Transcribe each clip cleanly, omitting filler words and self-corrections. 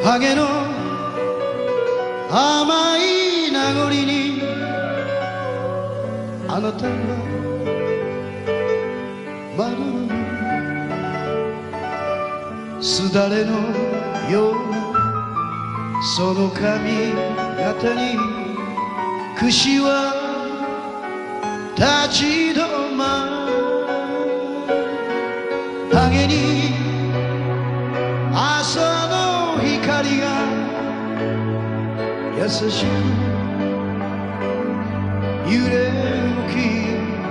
ハゲの甘い名残にあなたが窓のすだれのようなその髪型に櫛は立ち止まる。ハゲに朝の光が優しく揺れ動き、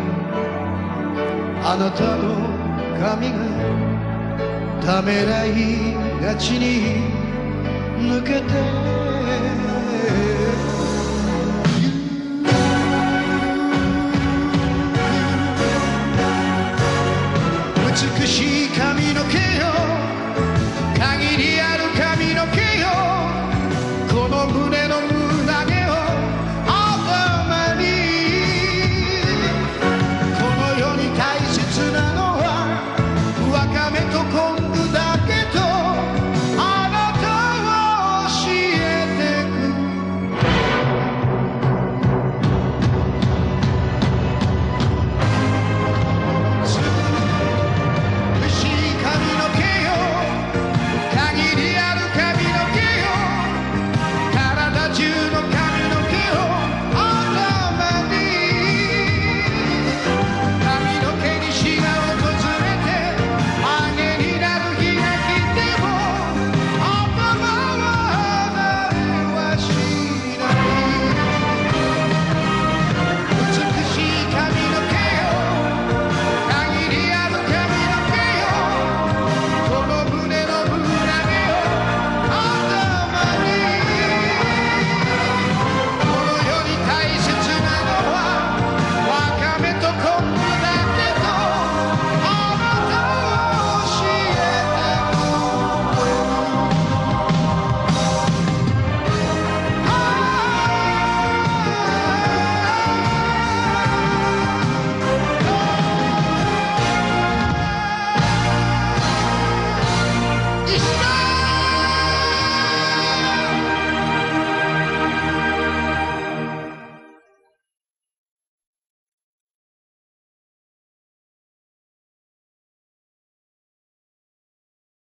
あなたの髪がためらいがちに抜けて